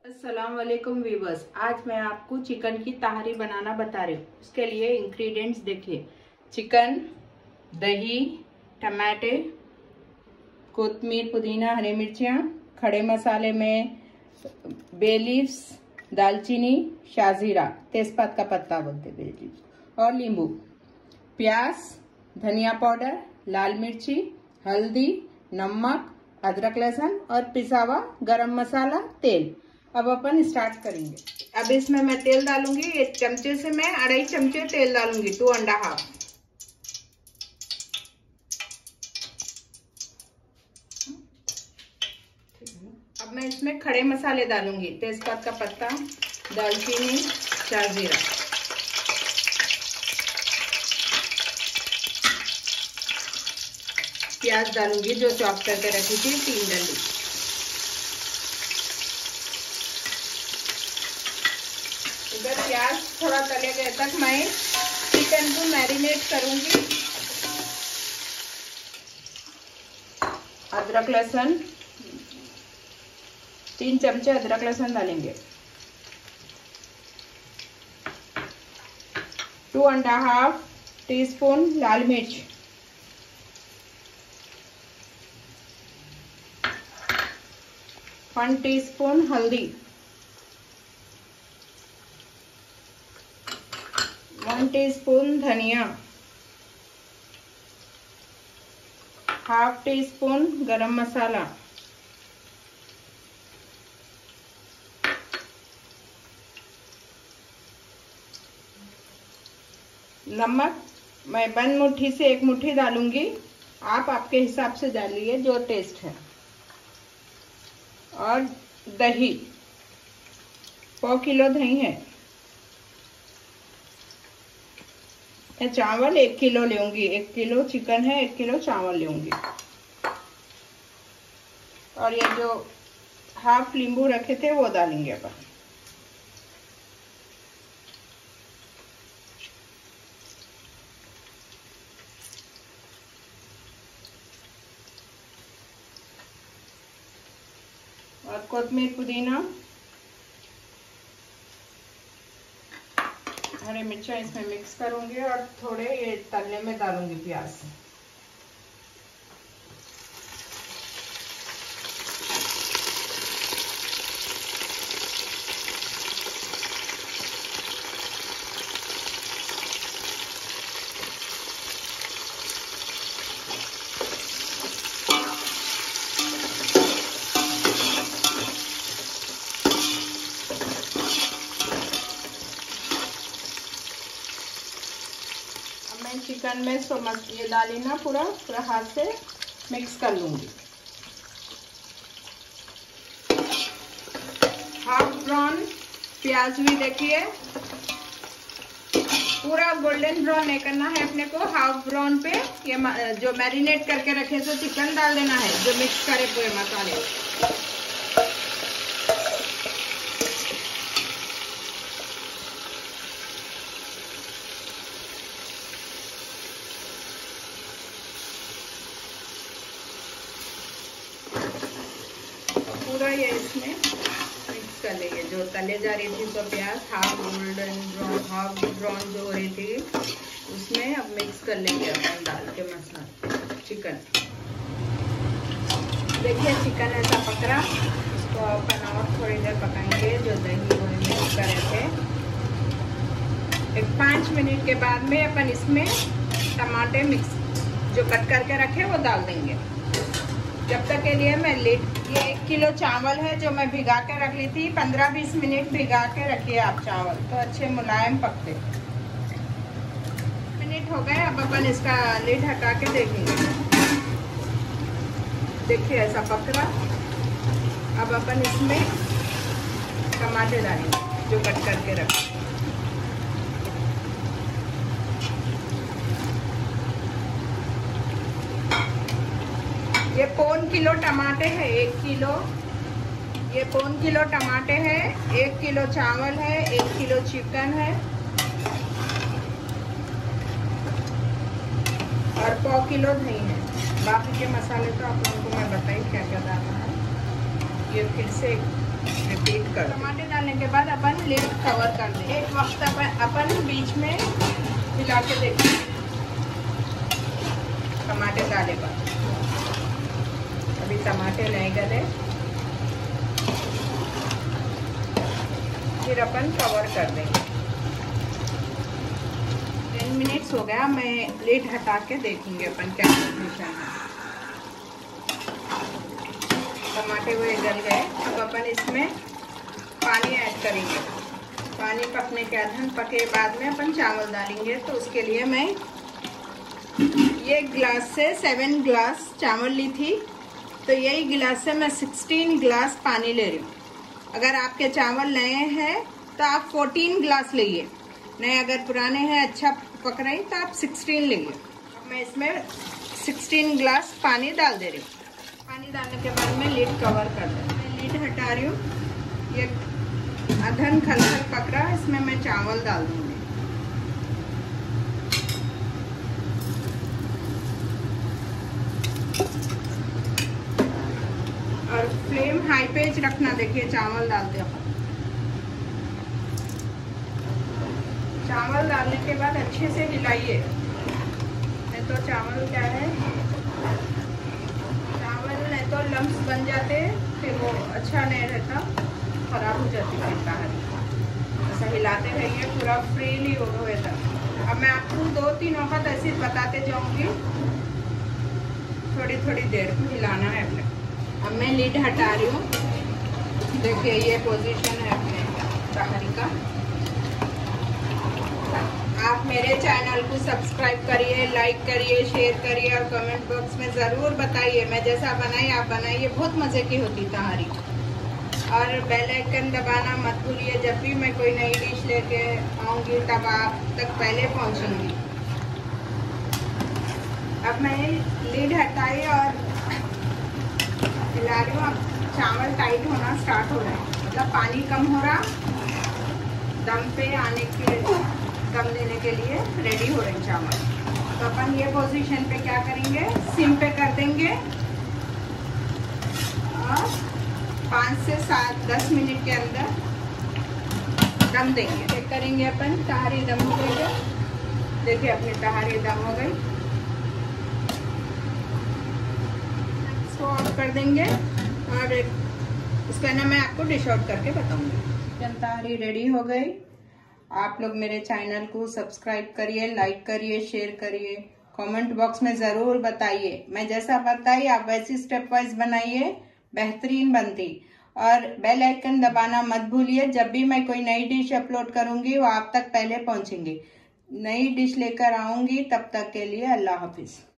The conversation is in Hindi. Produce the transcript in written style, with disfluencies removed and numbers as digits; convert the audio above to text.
अस्सलाम वालेकुम वीवर्स। आज मैं आपको चिकन की तहारी बनाना बता रही हूँ। उसके लिए इंग्रेडिएंट्स देखिए। चिकन, दही, टमाटे, कोतमीर, पुदीना, हरी मिर्चियाँ, खड़े मसाले में बे लीव्स, दालचीनी, शाजीरा, तेजपात का पत्ता बोलते बे लीव्स, और नींबू, प्याज, धनिया पाउडर, लाल मिर्ची, हल्दी, नमक, अदरक लहसुन और पिसा हुआ गरम मसाला, तेल। अब अपन स्टार्ट करेंगे। अब इसमें मैं तेल डालूंगी। एक चमचे से मैं 2.5 चमचे तेल डालूंगी, 2.5। अब मैं इसमें खड़े मसाले डालूंगी। तेजपात का पत्ता, दालचीनी, शाजीरा। प्याज डालूंगी जो चॉप करके रखी थी, 3 डंडी। इधर प्याज थोड़ा तले गए तक मैं चिकन को मैरिनेट करूंगी। अदरक लहसुन, 3 चमचे अदरक लहसुन डालेंगे। 2.5 टीस्पून लाल मिर्च, 1 टीस्पून हल्दी, 1 टीस्पून धनिया, 1/2 टीस्पून गरम मसाला, नमक मैं बंद मुट्ठी से 1 मुट्ठी डालूंगी। आप आपके हिसाब से डालिए जो टेस्ट है। और दही, 1/4 किलो दही है। मैं चावल 1 किलो लूंगी। 1 किलो चिकन है, 1 किलो चावल लूंगी। और ये जो 1/2 नींबू रखे थे वो डालेंगे अपन। और कोतमीर, पुदीना, हरी मिर्चा इसमें मिक्स करूंगी और थोड़े ये तलने में डालूंगी प्याज। चिकन में ये डाली ना पूरा हाथ से मिक्स कर लूंगी। 1/2 ब्राउन प्याज भी देखिए, पूरा गोल्डन ब्राउन नहीं करना है अपने को। 1/2 ब्राउन पे ये जो मैरिनेट करके रखे तो चिकन डाल देना है, जो मिक्स करे पूरे मसाले। पूरा ये इसमें मिक्स कर लेंगे। जो तले जा रही थी तो प्याज 1/2 गोल्डन ब्राउन, 1/2 ब्राउन जो हो रही थी उसमें अब मिक्स कर लेंगे अपन डाल के मसाला चिकन। देखिए चिकन ऐसा पक रहा, इसको अपन और थोड़ी देर पकाएंगे। जो दही वो मिक्स करे थे, एक 5 मिनट के बाद में अपन इसमें टमाटे मिक्स जो कट करके रखे वो डाल देंगे। जब तक के लिए मैं ये 1 किलो चावल है जो मैं भिगा के रख ली थी। 15-20 मिनट भिगा के रखिए आप चावल, तो अच्छे मुलायम पकते। मिनट हो गए, अब अपन इसका लिड हटा के देखेंगे। देखिए ऐसा पक रहा। अब अपन इसमें टमाटर डालेंगे जो कट करके रखें। ये 1 किलो टमाटे है, 1 किलो। ये 1 किलो टमाटे है, 1 किलो चावल है, 1 किलो चिकन है और 1/4 किलो दही है। बाकी के मसाले तो आप लोगों को मैं बताई क्या क्या डालना है। ये फिर से रिपीट कर। टमाटर डालने के बाद अपन लिड कवर कर दें। एक वक्त अपन बीच में हिला के देखें टमाटर डाले पर। अभी टमाटर नहीं गले, फिर अपन कवर कर देंगे। 10 मिनट्स हो गया, मैं लिड हटा के देखूंगी अपन क्या पोजीशन है। टमाटर वो गल गए, अब अपन इसमें पानी ऐड करेंगे। पानी पकने के आधन पके बाद में अपन चावल डालेंगे। तो उसके लिए मैं ये गिलास से 7 गिलास चावल ली थी, तो यही गिलास से मैं 16 गिलास पानी ले रही हूँ। अगर आपके चावल नए हैं तो आप 14 गिलास लीजिए, नए अगर पुराने हैं अच्छा पक रहे तो आप 16 लीजिए। अब मैं इसमें 16 गिलास पानी डाल दे रही हूँ। पानी डालने के बाद मैं लिड कवर कर दूँ। मैं लिड हटा रही हूँ। ये अधन खलखल पक रहा, इसमें मैं चावल डाल दूँगी। और फ्लेम हाई पे रखना। देखिए चावल डालते हैं। चावल डालने के बाद अच्छे से हिलाइए, नहीं तो चावल क्या है, चावल नहीं तो लम्स बन जाते, फिर वो अच्छा नहीं रहता, खराब हो जाती है तहारी। ऐसा हिलाते रहिए पूरा फ्रीली हो था। अब मैं आपको 2-3 वक्त ऐसे बताते जाऊंगी, थोड़ी थोड़ी देर को हिलाना है अपने। अब मैं लिड हटा रही हूँ। देखिए ये पोजीशन है अपने तहारी का। आप मेरे चैनल को सब्सक्राइब करिए, लाइक करिए, शेयर करिए और कमेंट बॉक्स में ज़रूर बताइए। मैं जैसा बनाई आप बनाइए, बहुत मज़े की होती तहारी। और बेल आइकन दबाना मत भूलिए। जब भी मैं कोई नई डिश लेके आऊँगी तब आप तक पहले पहुँचूँगी। अब मैं लिड हटाई और हिला रही हूँ। अब चावल टाइट होना स्टार्ट हो रहा है, मतलब पानी कम हो रहा, दम पे आने के दम देने के लिए रेडी हो रहे चावल। तो अपन ये पोजीशन पे क्या करेंगे, सिम पे कर देंगे और 5 से 7-10 मिनट के अंदर दम देंगे। चेक करेंगे अपन तहारी दम हो गई है। देखिए अपनी तहारी दम हो गई। इसको ऑफ कर देंगे और इसका ना मैं आपको डिश आउट करके बताऊंगी। तहारी रेडी हो गई। आप लोग मेरे चैनल को सब्सक्राइब करिए, लाइक करिए, शेयर करिए, कमेंट बॉक्स में ज़रूर बताइए। मैं जैसा बताई आप वैसी स्टेप वाइज बनाइए, बेहतरीन बनती। और बेल आइकन दबाना मत भूलिए। जब भी मैं कोई नई डिश अपलोड करूंगी वो आप तक पहले पहुंचेंगी। नई डिश लेकर आऊंगी, तब तक के लिए अल्लाह हाफिज।